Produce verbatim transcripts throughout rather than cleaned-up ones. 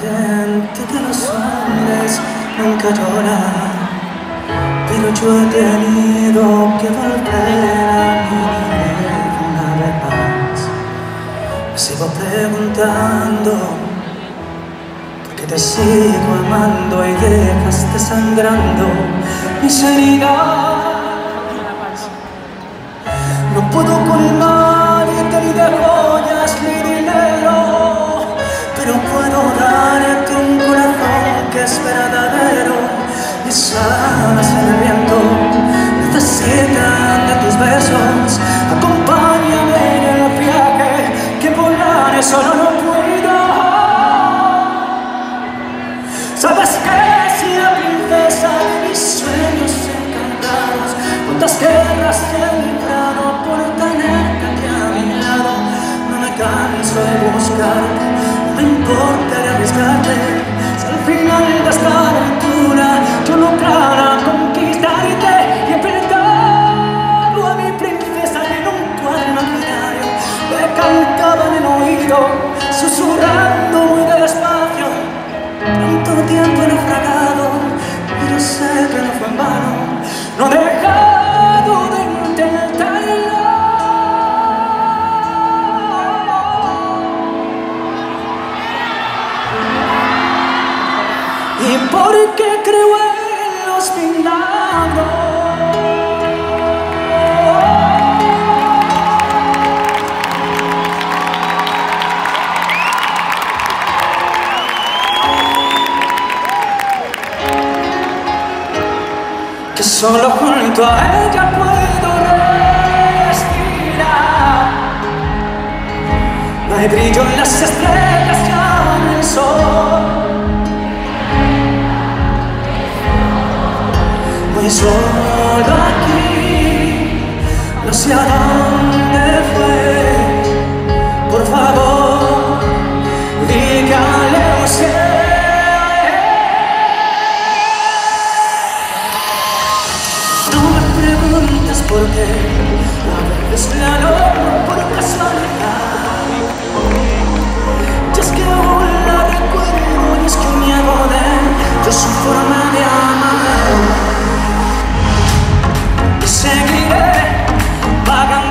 gente que los hombres nunca lloran, pero yo he tenido que volver a mi niñez una vez más. Me sigo preguntando por qué te sigo amando y dejas desangrando mis heridas. No puedo colmarte ni de joyas ni dinero, pero puedo darte un corazón que es verdadero. Mis alas en el viento necesitan de tus besos. Acompáñame en el viaje, que volar solo no puedo. ¿Sabes qué? Si la princesa de mis sueños encantados, cuántas guerras he librado por tenerte aquí a mi lado. No me canso de buscarte, no me importa de arriesgarte. Si al final de esta aventura yo lograra conquistarte y enfrentado a mi princesa en un cuadro imaginario, le cantaba en el oído, susurrando muy despacio. Tanto tiempo he naufragado, pero sé que no fue en vano. No he dejado de intentarlo. Y porque creo en los milagros, que solo junto a ella puedo respirar. No hay brillo en las estrellas, ya en el sol. Muy solo aquí, no sé a dónde fue. Por favor, dígale usted. No me preguntes por qué, a veces la logro por casualidad. Y es que aún la recuerdo y es que un miedo de de su forma de amar. Y seguiré vagando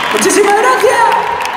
Muchísimas gracias.